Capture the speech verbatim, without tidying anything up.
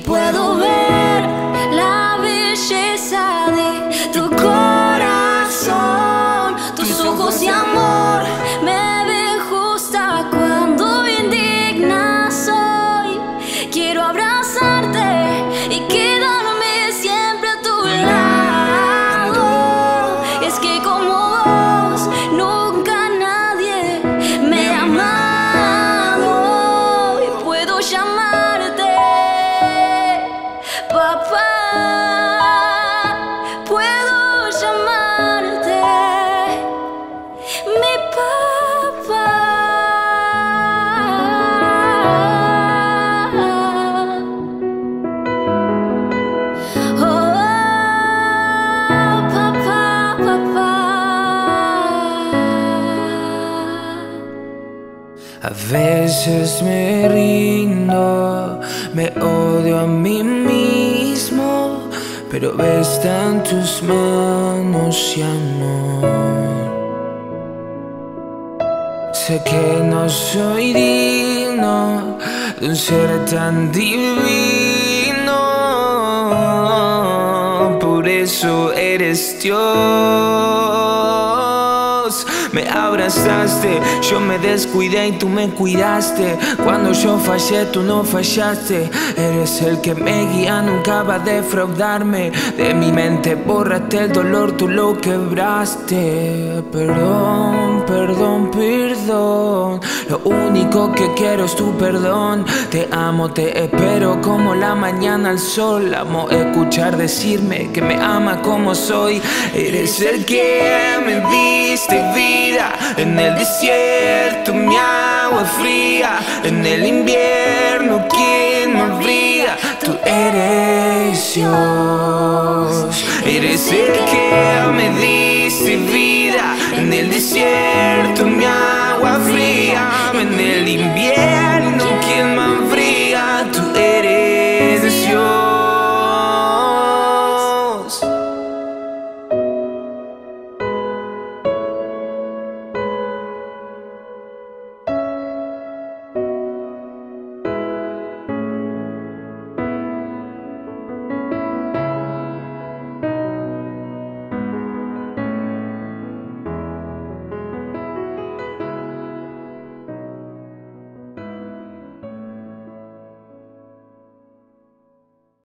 puedo ver la belleza de tu corazón. Tus ojos de amor me ven justa cuando indigna soy. Quiero abrazarte y quedarme siempre a tu lado. Es que como vos nunca nadie me ha amado y puedo llamarte papá. Puedo llamarte mi papá. Oh, papá, papá. A veces me rindo, me odio a mí mismo, pero está en tus manos y amor. Sé que no soy digno de un ser tan divino, por eso eres Dios. Me abrazaste, yo me descuidé y tú me cuidaste. Cuando yo fallé, tú no fallaste. Eres el que me guía, nunca va a defraudarme. De mi mente borraste el dolor, tú lo quebraste. Perdón, perdón, perdón. Lo único que quiero es tu perdón. Te amo, te espero como la mañana al sol. Amo escuchar decirme que me ama como soy. Eres el que me diste vida. En el desierto mi agua fría, en el invierno quien me abriga. Tú eres Dios, eres el que me diste vida. En el desierto